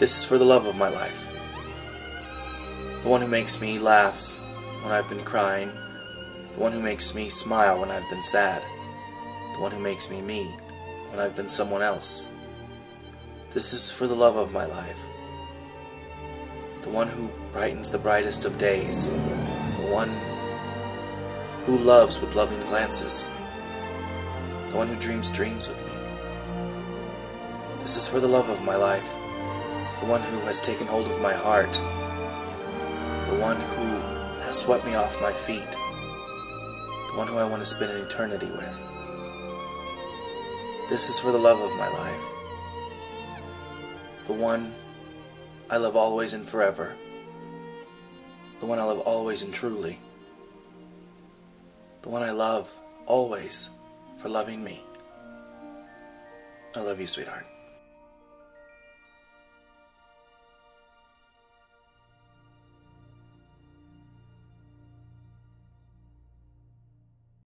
This is for the love of my life. The one who makes me laugh when I've been crying. The one who makes me smile when I've been sad. The one who makes me me when I've been someone else. This is for the love of my life. The one who brightens the brightest of days. The one who loves with loving glances. The one who dreams dreams with me. This is for the love of my life. The one who has taken hold of my heart. The one who has swept me off my feet. The one who I want to spend an eternity with. This is for the love of my life. The one I love always and forever. The one I love always and truly. The one I love always for loving me. I love you, sweetheart.